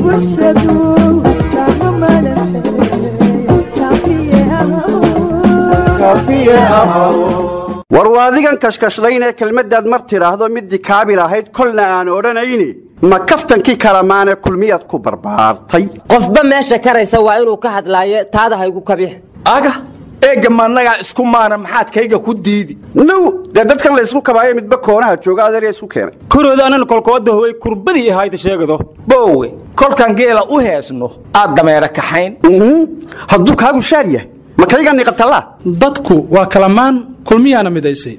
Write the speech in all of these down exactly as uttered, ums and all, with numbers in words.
warwaadigan kashkashlaynee kelmadaad mar tiraahdo midii kaabil ahayd kolna aan odhanayni ma kaftankii kalamaane kulmiyaad ku barbaartay qofba meesha karaysa waa inuu ka hadlaayo taada haygu kabix aga eega maanaga isku maana maxaad kayga ku diidi no dadkan la isku kabaayo midba koonaha jooga adeer isku keenay kuroodanan kolkooda hooy kurbadii ahayd sheegado boowe kolkan geela u heesno aad dameera kaxayn hadduu kaagu shaariya ma kayga niqatala dadku waa kalamaan kulmiyana midaysay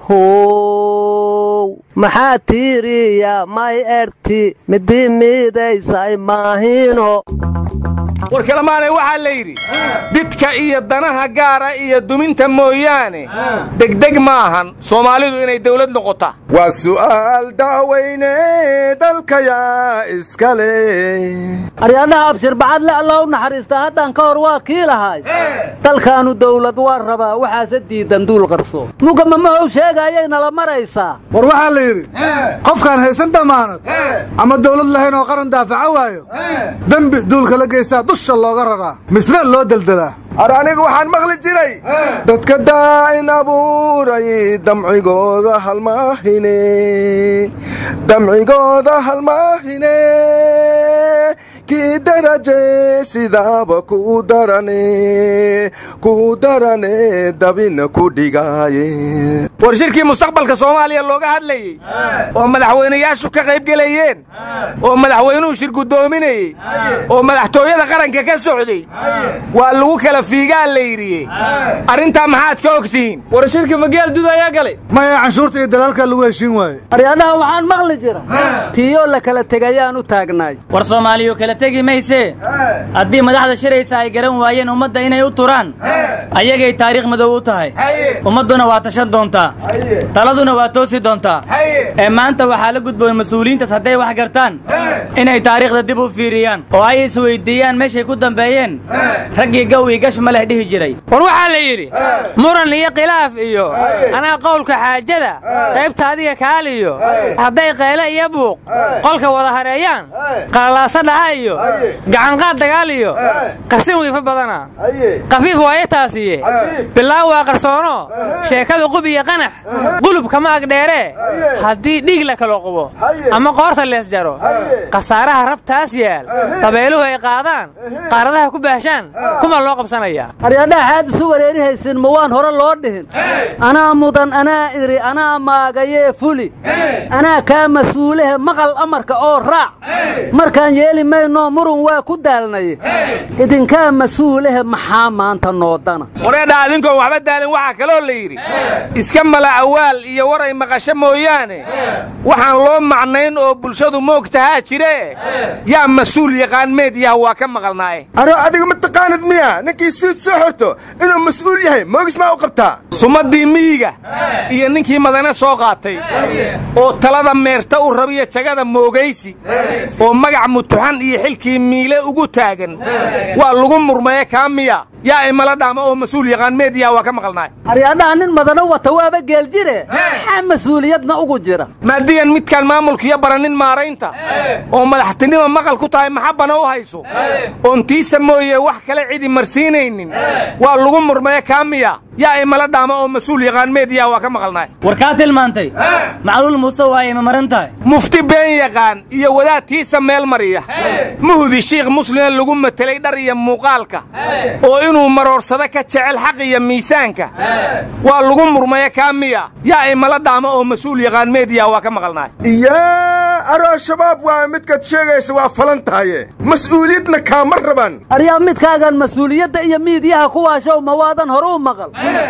hoo maxaa tiiriya may erti midii midaysay maahino war kalamaanay waxaa la yidhi didka iyo danaha gaara iyo duminta mooyaane degdeg maahan soomaalidu inay dawlad noqota waa su'aal daaweyne dalkayaa iskale aryaadaha abshir bacadle allah u naxariista haddaan ka hor waa kii lahay dalkaanu dawlad waa rabaa waxaase diidan duul qarso mugama mahow sheegayay nala maraysaa war waxaa la yidhi qofkaan haysan damaanad ama dawlad lahayn oo qaran daafaca waayo dembi duulka la geystaa dusha looga raraa misna loo deldelaa ar anigu waxaan maqli jiray dadka daa'in abuuray damcigooda halmaahine damcigooda halmaahine kii daraje sidaaba ku darane ku darane dabina ku dhigaaye war shirkii mustaqbalka Soomaaliya looga hadlayay oo madaxweynayaashu ka qayb galayeen oo madaxweynuhu shir gudoominayay oo madaxtooyada qaranka ka socday waa lagu kala fiigaa la yiri arinta maxaad ka ogtiin war shirkii magaal dudaya galay ma ay canshuurta iyo dalaalka lagu heshiin waaye aryaadaha waxaan maqli jira tiyo la kala tagayaan u taagnaay war Soomaaliyo kala tagi mayse haddii madaxda shiraysa ay garan waayeen ummadda inay u turaan ayagay taariikh madow u tahay ummaduna waa tashan doontaa taladuna waa toosi doontaa ee maanta waxaa la gudboon mas'uuliyiintaas hadday wax gartaan inay taariikhda dib u fiiriyaan oo ay is weydiiyaan meeshay ku dambeeyeen raggii gow iyo gash ma leh dhihi jiray war waxaa la yidhi muran iyo khilaaf iyo anaa qowlka xaajada qaybta adiga kaaliyo hadday qayle iyo buuq qolka wada hareeyaan qalalaasa dhaha iyo gacanqaad dagaal iyo qarsin wiifa badana qafiif waaye taasiye bilaa waa qarsoono sheekadu qub iyo qanax qulub kama agdheere haddii dhiig la kala qubo ama qoorta lees jaro qasaaraha rabtaas yaal qabeeluhu ay qaadaan qaaradaha ku baashaan kuma loo qabsanaya aryaadaha xaad isu wareerihaysin ma waan hore loo dhihin anaa mudan anaa iri anaa maagayee fuli anaa kaa mas-uulehe maqal amarka oo raac markaan yeeli mayno murun waa ku daalnay idinkaa mas-uulehe maxaa maanta noodana wareedha adinkoon waxba daalin waxaa kaloo la yidhi iska mala awaal iyo waray maqasho mooyaane waxaan loo macnayn oo bulshadu moogtahaa jire yaa mas-uul yaqaan meediyaha waa ka maqalnaaye ano adiga ma taqaanid miya ninkii suud soo xorto inuu mas-uul yahay moogis maa u qabtaa sumadii miyiga iyo ninkii madane soo qaatay oo talada meerta u rabiya jagada moogaysi oo magac mutuxan iyo xilkii miile ugu taagan waa lagu murmaya kaamiya yaa ay mala dhaama oo mas-uul yaqaan meediyaha waa ka maqalnaay aryaadaha nin madano wata waaba geel jire maxaa mas-uuliyadna ugu jira maadiyan midkaan maamulkiiyo baranin maaraynta oo madaxtinima maqal ku tahay maxabana u hayso oontiisa mooye wax kale cidi marsiinaynin waa lagu murmaya kaamiya yaa ay mala dhaama oo mas-uul yaqaan meediyaha waa ka maqalnaay war kaa tilmaantay macluul muuse waaye ma maran tahay mufti been yaqaan iyo wadaadtiisa meel mariya muhdi shiikh muslima lagu matelay dhar iyo muuqaalka oo inuu maroorsada ka jecel xaq iyo miisaanka waa lagu murmaya kaamiya yaa ay mala dhaama oo mas-uul yaqaan meediyaha waa ka maqalnaay yaa aroo shabaab waa midkaad sheegaysa waa falan tahaye mas-uuliyadna kaama raban aryaa midkaagan mas-uuliyadda iyo miidiyaha kuwaashow ma waadan hore u maqal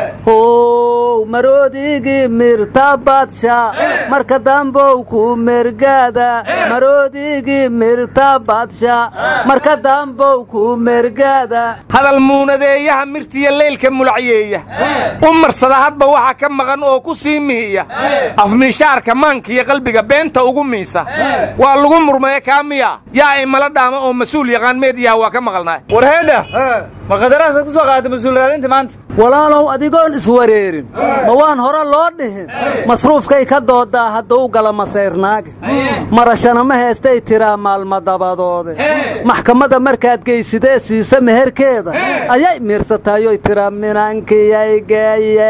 how maroodigii mirtabadsha marka dambow ku mergaada maroodigii mirtabadsha marka dambow ku mergaada hadal muunadeeyaha mirtiya leylka mulacyeeya u marsada hadba waxa ka maqan oo ku sii mihiya afmiishaarka maanka iyo qalbiga beenta ugu miisa waa lagu murmaya kaamiya yaa ay mala dhaama oo mas-uul yaqaan meediyaha waa ka maqalnaay warheedha ma qadaraas ku soo qaaday mas'uuliyadda maanta walaalow adigoon iswareerin ma waan hore loo dhihin masruufkay ka doodaa hadduu gala masayrnaag marashana ma heestay tiraa maalma dabadoode maxkamadda markaad geysidee siisa meherkeeda ayay miirsatayoy tiraa minankiyay geeye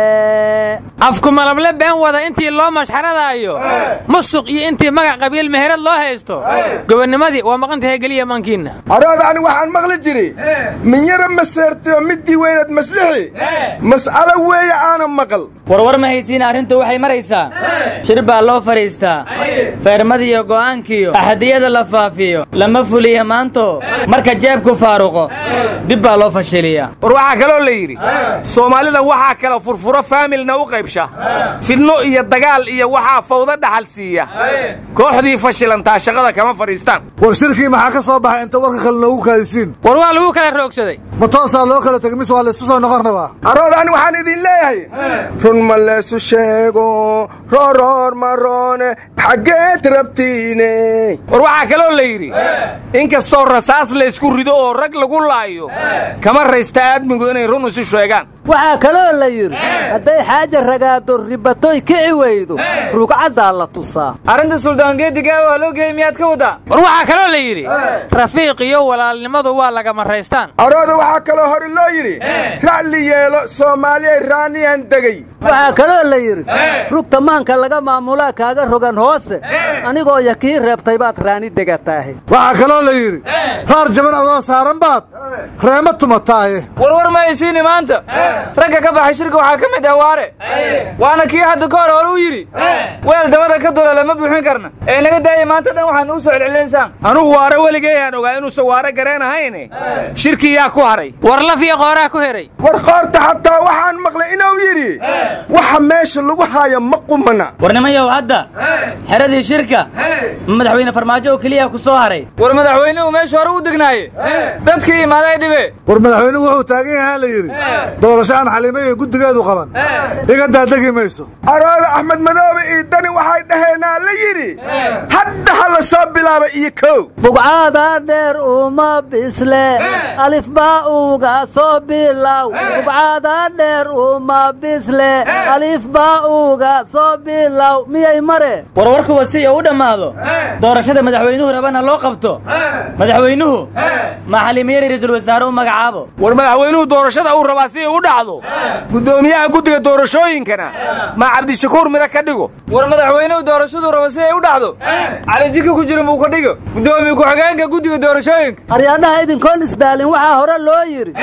afku malable been wada intii loo mashxaradaayo musuq iyo intii magac qabiil meherad loo haysto gobonimadii waa maqantahay geliya mankiina araada ani waxaan maqli jiray min yara maseertay midii weynad maslixi mas'ala weeye aana maqal warwar ma haysiin arrintu waxay maraysaa shir baa loo fariistaa feermadii iyo go'aankiyo axadiyada la faafiyo lama fuliyo maanto marka jeebku faaruqo dib baa loo fashiliyaa war waxaa kaloo la yidhi soomaalida waxaa kala furfuro faamilna u qaybsha fidno iyo dagaal iyo waxaa fawda dhaxal siiya kooxdii fashilantaa shaqada kama fadhiistaan war shirkii maxaa ka soo baxay inta warka kale noogu kaadisiin war waa lagu kala roogsaday ma toosaa loo kala tegay mise waa laysu soo noqon rabaa arooda ani waxaan idin leeyahay run ma leesu sheego rooroor maroone xaggeed rabtiine war waxaa kaloo la yidhi inkastoo rasaas laysku rido oo rag lagu laayo kama raysta aadmigu inay run isu sheegaan waxaa kaloo la yidhi hadday xaaja ragaado ribatoy kici weydo rugcaddaa la tusaa arrinta suldaangeedigaa waa loo geeyey miyaad ka wadaa war waxaa kaloo la yidhi rafiiq iyo walaalnimadu waa lagama raystaan arooda waxaa kaloo hore loo yidhi ra'li yeelo soomaaliyay raaniyaan degay waxaa kaloo la yidhi rugta maanka laga maamulaa kaaga rogan hoose anigoo ya kii reebtay baad raani degataahe waxaa kaloo la yidhi raar jaban adoo saaran baad reema tumataaye warwar ma haysiini maanta ragga ka baxay shirka waxaa ka mid ah waare waana kii hadda ka hor hore u yidhi weel dabada ka dula lama buuxin karna ee naga daaya maanta dhan waxaan u soo celcelinsaan anugu waare weligayaan ogaa inuusan waare gareen ahayne shirkii yaa ku haray war laf iyo qooraa ku heray war qoorta xataa waxaan maqlay inuu yidhi waxa meesha lagu haayo ma qumana warnimayow hadda xeradii shirka madaxweyne farmaajo oo keliya ku soo haray war madaxweynuhu meesha hore u degnaaye dadkii imaaday dhibe war madaxweynuhu wuxuu taagan yahaa la yidhi doorasho aan xaliime iyo guddigeedu qaban iga daadegi mayso arooda axmed madoobe iyo dani waxay dhaheenaa la yidhi hadda ha la soo bilaaba iyo kow bugcaada dheer uma bisle alif baa uga soo bilow bugcaada dheer uma bisle alif baa uga soo bilow miyay mare warwarku wasiya u dhammaado doorashada madaxweynuhu rabana loo qabto madaxweynuhu ma xaliimiyari ra'iisul wasaare u magacaabo war madaxweynuhu doorashada uu rabaa si u dhacdo gudoomiyaha guddiga doorashooyinkana ma cabdishakuur mira ka dhigo war madaxweynuhu doorashadu rabo si ay u dhacdo cali jika ku jira muu ka dhigo gudoomiye ku-xigeenka guddiga doorashooyinka aryaadhaha idinkoon isdaalin waxaa hore loo yidhi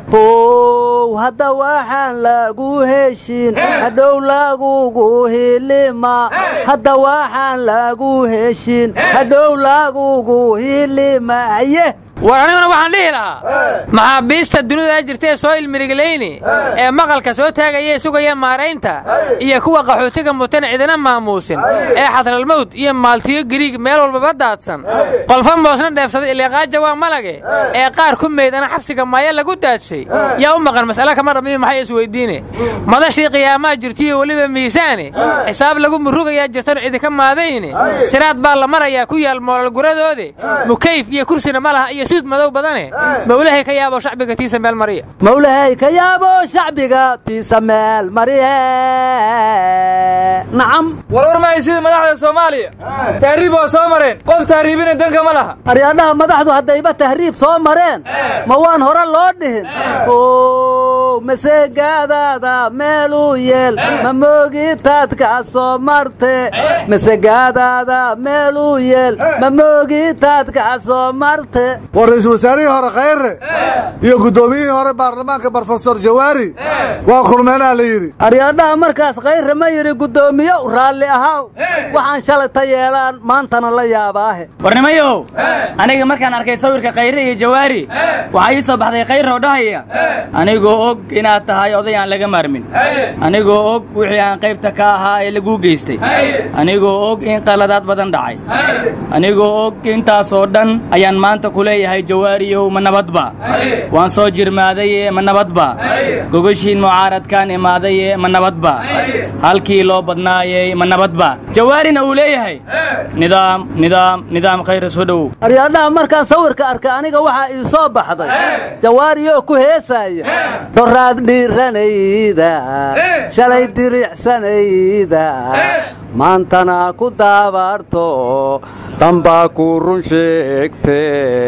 how hadda waxaan lagu heshin hadhow lagugu hilima hadda waxaan lagu heshin hadhow lagugu hilima haye war aniguna waxaan dhihi lahaa maxaabiista dunida jirta ee soo ilmirigelayni ee maqalka soo taagaya sugaya maaraynta iyo kuwa qaxootiga mutan cidina maamuusin ee xadralmawd iyo maaltiyo gariig meel walbaba daadsan qolfa moosna dheefsaday iliqaaja waa malage ee qaar ku meydana xabsiga maaya lagu daadshay yaa u maqan mas'ala kama dhamiyo maxay isweydiine madashii qiyaamaa jirtiyo weliba miisaane xisaab lagu murugayaa jirtan cidinka maadayne siraad baa la marayaa ku yaal moolal guradoode mukayf iyo kursina ma laha iyo سود مدو بدنه مولاهي كيابو شعبك تيسا مال مريا مولاهي كيابو شعبك تيسا مال مريا نعم ورور ما يصير مدحده الصوماليه تهريب وصومرين قف تهريبين دنك ملها اريادها مدحده هدايبه تهريب صومرين ما وان هورا لو دهن او مسجادada meelu yeel ma moogitaadka soo martay masjadada meelu yeel ma moogitaadka soo martay ورئيس وزراء هore khayre iyo gudoomiyihii hore baarlamaanka professor Jawaari waa kulmeena la yiri aryaadaha markaas khayre ma yiri gudoomiye raali ahaa waxaan shalay tayeelaan maantana la yaabaahe warnimayo aniga markaan arkay sawirka khayre iyo Jawaari waxa ii soo baxday khayre oo dhahaya anigoo og inaad tahay oday aan laga maarmin anigoo og wixii aan qaybta ka ahaa ee lagu geystay anigoo og in qaladaad badan dhacay anigoo og intaas oo dhan ayaan maanta ku leeyahay jawaariyow ma nabadba waan soo jirmaaday ma nabadba gogoshiin mucaaradkaan imaaday ma nabadba halkii loo badnaayay ma nabadba jawaarina uu leeyahay nidaam nidaam nidaam khayr soo dhow aryaadhaha markaan sawirka arkay aniga waxaa ii soo baxday jawaariyoo ku heesaya doraad dhiiranayda shalay diricsanayda maantana ku daabarto dambaa ku run sheegte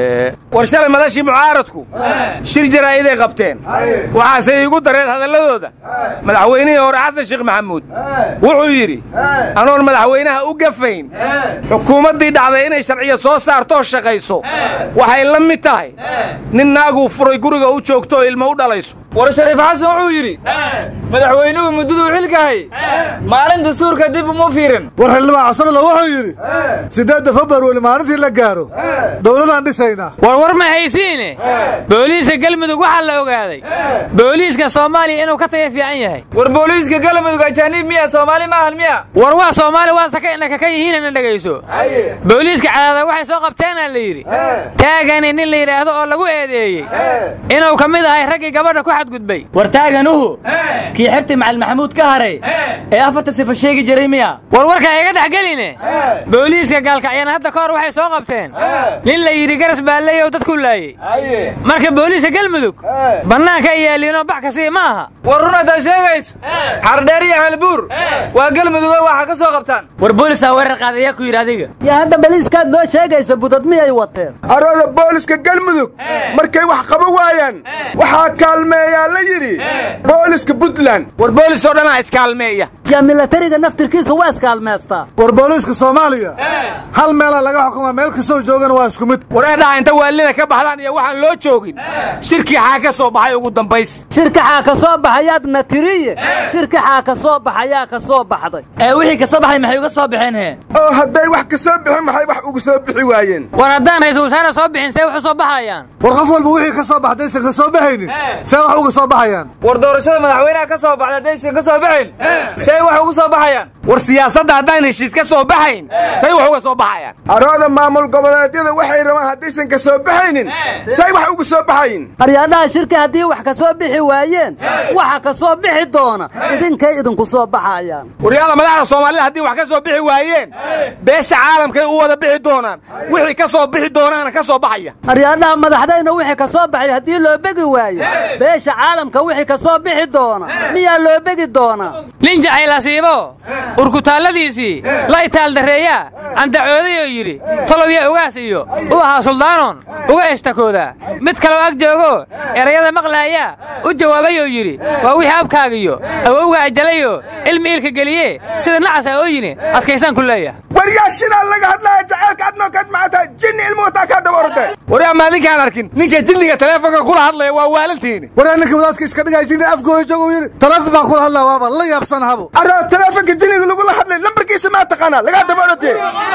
war shalay madashii mucaaradku shir jaraa'iday qabteen waxaase iigu dareen hadalladooda madaxweynihii hore xasan sheekh maxamuud wuxuu yidhi anoon madaxweynaha u gafayn xukuumaddii dhacday inay sharciyo soo saartoo shaqayso waxay la mid tahay nin naaguu furay guriga u joogto oo ilmo u dhalayso war shariif xasan wuxuu yidhi madaxweynuhu muddaduu xilkahay maalin dastuurka dib uma fiirin war xildhibaan casabala wuxuu yidhi siddeedda februari maalintii la gaaro dowladaan dhisaynaa war war ma haysiine booliiska galmudug waxaa la ogaaday booliiska soomaaliya inuu ka taga fiican yahay war booliiska galmudug ajaaniib miya soomaali maahan miya war waa soomaali waa saka inaka ka yihiinana dhegayso booliiska cadaada waxay soo qabteenaa la yidhi taagani nin la yidhaahdo oo lagu eedeeyey inuu ka mid ahay raggii gabadha ku xadgudbay war taaganuhu kii xirti macalin maxamuud ka haray ee afarta sifa sheegi jiray miya war warka iga dhexgeline booliiska gaalkacyana hadda ka hor waxay soo qabteen nin la yidhi garas baalleeyow dad ku laayey marka booliiska galmudug bannaanka ay yaaliinoo bax kasii ma aha war run haddaa sheegayso xardheer iyo halbuur waa galmudugo waxa ka soo qabtaan war boolisaa weerar qaadaya ku yidhi adiga yaa hadda baliiskaad noo sheegaysa budad miyay wateen arooda booliska galmudug markay wax qaba waayaan waxaa kaalmeeyaa la yidhi booliska puntland war boolis oo dhanaa iskaalmeeya yaa milatariga naftirkiisa waa iskaalmeystaa war booliiska soomaaliya hal meelaa laga xukumaa meel kastoo joogana waa isku mid wareedhaha inta waalida ka baxdaan iyo waxaan loo joogin shirkii xaa ka soo baxay ugu dambays shirka xaa ka soo baxayaadna tiriye shirka xaa ka soo baxayaa ka soo baxday ee wixii ka soo baxay maxay uga soo baxeen hee oo hadday wax ka soo bixin maxay wax uga soo bixi waayeen war haddaan ra'iisul wasaare soo bixin see wax u soo baxayaan war qof walba wixii ka soo baxdaysan ka soo baxaynin see wax uga soo baxayaan war doorashada madaxweynaha ka soo baxda haddaysan ka soo baxayn see wax uga soo baxayaan war siyaasadda haddaan heshiis ka soo baxayn say wax uga soo baxayaan arooda maamul goboleedyada waxay rabaan haddaysan ka soo baxaynin say wax uga soo baxayin aryaadhaha shirka haddii wax ka soo bixi waayeen waxa ka soo bixi doona idinkay idinku soo baxayaan waryaada madaxda soomaalida haddii wax ka soo bixi waayeen beesha caalamkay u wada bixi doonaan wixii ka soo bixi doonaana ka soo baxaya aryaadhaha madaxdayna wixii ka soo baxay haddii loo begi waayo beesha caalamka wixii ka soo bixi doona miyaa loo begi doonaa nin jacayl urkutaalladiisii la itaaldarreeyaa andacoodayoo yidhi tolowya ugaas iyo u ahaa suldaanoon uga eshtakoodaa mid kaloo ag joogoo erayada maqlaayaa u jawaabayoo yidhi waa wixii abkaagiyo awowga ajalayoo ilmi iilka geliyee sida nacasa oo yini adkaysaan ku leeyahay waryaa shiraa laga hadlaya jacaylka adnoo kaad macataa jinni ilmu wataa kaa daba ortay waryaa maadinkaan arkin ninka jinniga taleefonka kula hadlaya waa waalantiini waryaa ninka wadaadka iska dhigaya jinni afkooda joogo yidhi taleefon baan kula hadlaa waaba la yaabsanahabo aroo taleefonka jinniga lagula hadlay lambarkiisa maa taqaanaa lagaa daba orotee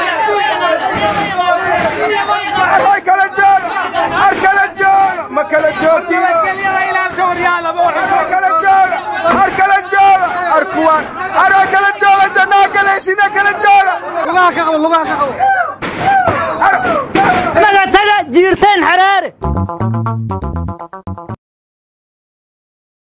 ar kala jooga ar kala jooga ma kala joogtiyo kala jooga ar kala jooga ar kuwaan aroo kala jooga jannaa galaysina kala jooga lugaha ka qabo lugaha ka qabo naga taga jiirteen xaraare